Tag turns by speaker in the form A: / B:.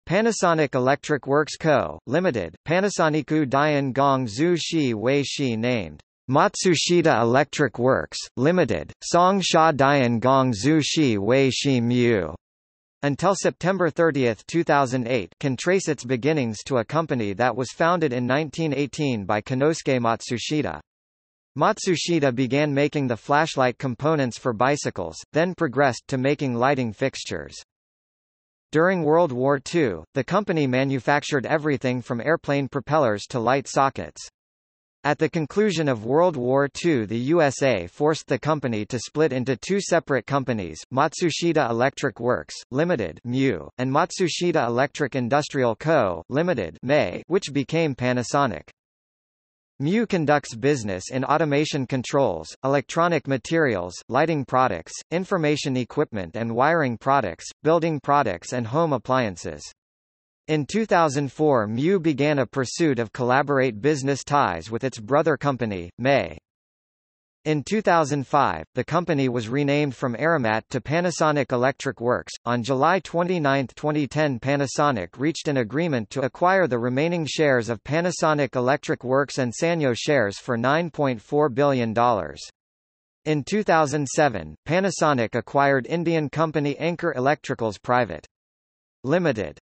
A: Panasonic Electric Works Co., Limited, Panasonic Dian Gong Zhu Shi Wei Shi named Matsushita Electric Works, Limited, Song Sha Dian Gong Zhu Shi Wei Shi Mu, until September 30, 2008, can trace its beginnings to a company that was founded in 1918 by Konosuke Matsushita. Matsushita began making the flashlight components for bicycles, then progressed to making lighting fixtures. During World War II, the company manufactured everything from airplane propellers to light sockets. At the conclusion of World War II, the USA forced the company to split into two separate companies, Matsushita Electric Works, Limited (MU), and Matsushita Electric Industrial Co., Limited (MEI), which became Panasonic. MU conducts business in automation controls, electronic materials, lighting products, information equipment and wiring products, building products and home appliances. In 2004, MU began a pursuit of collaborate business ties with its brother company, MEI. In 2005, the company was renamed from Aramat to Panasonic Electric Works. On July 29, 2010, Panasonic reached an agreement to acquire the remaining shares of Panasonic Electric Works and Sanyo shares for $9.4 billion. In 2007, Panasonic acquired Indian company Anchor Electricals Private Limited.